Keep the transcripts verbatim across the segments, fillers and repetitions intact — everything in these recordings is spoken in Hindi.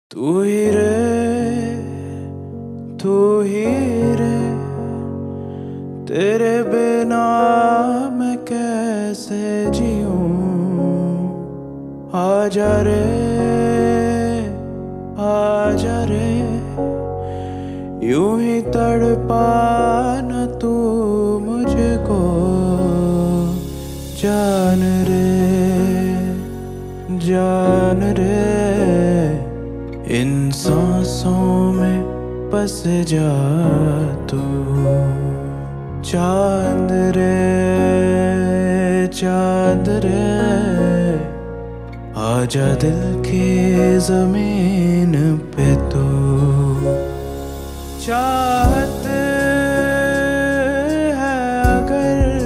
तू ही रे, तू ही रे, तेरे बिना मैं कैसे जीऊं। आजा रे, आजा रे, यूं ही तड़पाना तू मुझको। जान रे, जान रे, इन सांसों में बस जा तू। चांद रे, चांद रे, आजा दिल की जमीन पे तू। चाहत है अगर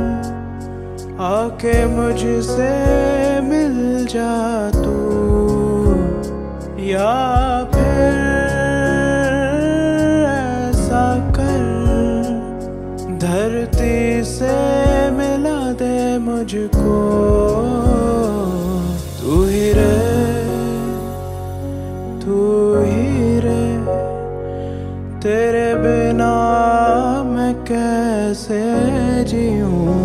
आके मुझसे मिल जा तू, या फिर ऐसा कर धरती से मिला दे मुझको। तू ही रे, तू ही रे, तेरे बिना मैं कैसे जीऊं।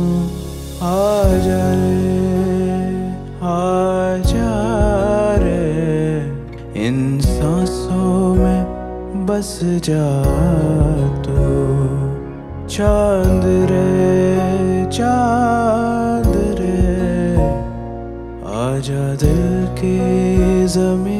आजा रे, आजा रे, इन सांसों में बस जा तू। चांद रे, चांद रे, आजा दिल की जमीन